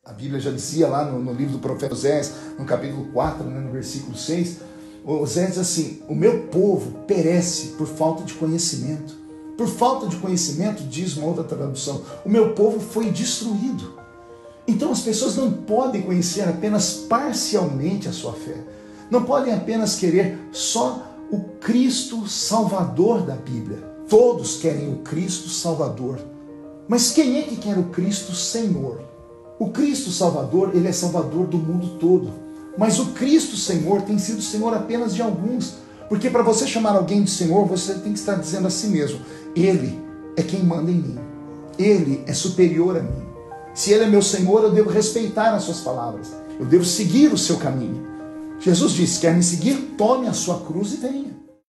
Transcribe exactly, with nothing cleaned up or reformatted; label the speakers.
Speaker 1: A Bíblia já dizia lá no, no livro do profeta Oséias, no capítulo quatro, né, no versículo seis, Oséias diz assim: o meu povo perece por falta de conhecimento. Por falta de conhecimento, diz uma outra tradução, o meu povo foi destruído. Então as pessoas não podem conhecer apenas parcialmente a sua fé. Não podem apenas querer só o Cristo Salvador da Bíblia. Todos querem o Cristo Salvador. Mas quem é que quer o Cristo Senhor? O Cristo Salvador, ele é Salvador do mundo todo. Mas o Cristo Senhor tem sido Senhor apenas de alguns. Porque para você chamar alguém de Senhor, você tem que estar dizendo a si mesmo: Ele é quem manda em mim. Ele é superior a mim. Se Ele é meu Senhor, eu devo respeitar as suas palavras. Eu devo seguir o seu caminho. Jesus disse: quer me seguir? Tome a sua cruz e venha.